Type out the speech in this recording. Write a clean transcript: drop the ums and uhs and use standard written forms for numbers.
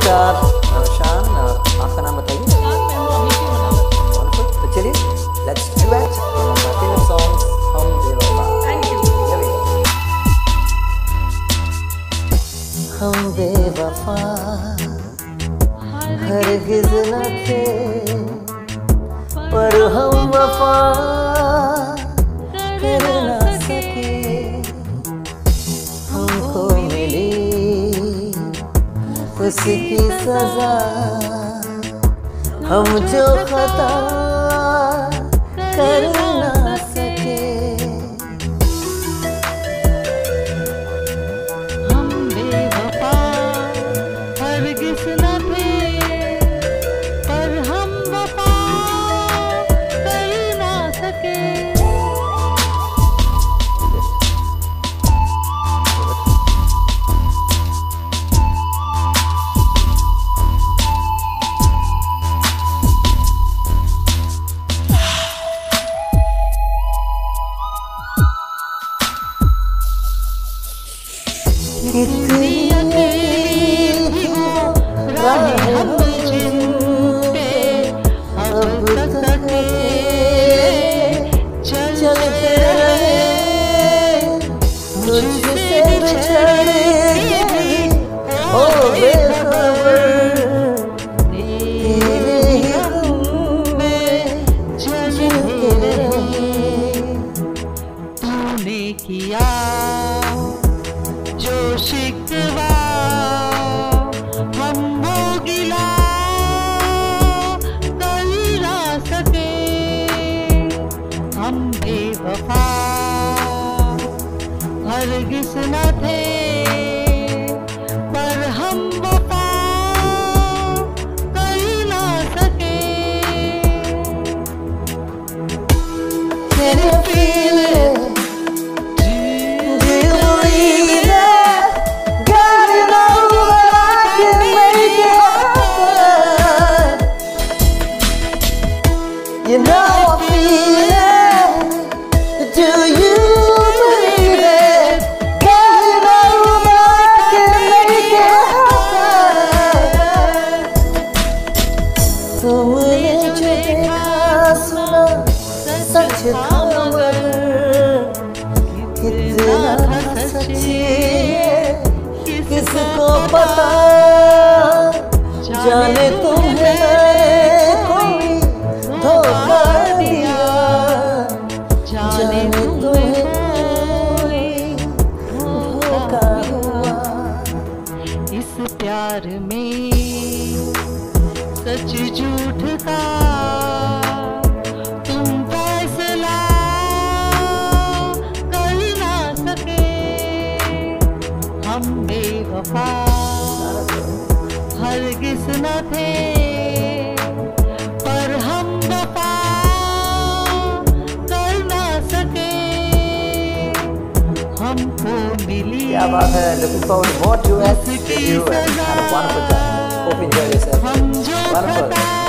नमस्कार शान, आपका नाम बताइए। Wonderful. तो चलिए let's duet one of my favorite songs, हम बेवफा। Thank you. हम बेवफा हरगिज़ न थे, पर हम वफा कर ना सके। हमको मिली उसकी सजा, हम जो खता कर ना सके। हम बेवफा हरगिज़ न थे, पर हम वफा कर ना सके। कितनी अकेली राहें हम जिनपे अब तक चलते रहे, तुझसे बिछड़ गए ओ बेखबर, तेरे ही गम में जलते रहे। तूने किया जो शिकवा, हम वो गिला कर ना सके। हम बेवफा हरगिज़ न थे, पर हम वफा कर ना सके। Can you feel it? You know I feel it. Do you believe it? God, you know that I can make it happen. तुमने जो देखा सुना सच था मगर कितना सच्ची है किसको पता। जाने तुम्हें कोई धोखा दिया, जाने तुम्हें कोई धोखा हुआ। इस प्यार में सच झूठ का तुम फैसला कर ना सके। हम बेवफा हरगिज़ न थे, पर हम वफा कर ना सके। हमको मिली क्या बात है। Looking forward to more duets with you and have a wonderful time. Hope you enjoy yourself. हम जो Wonderful.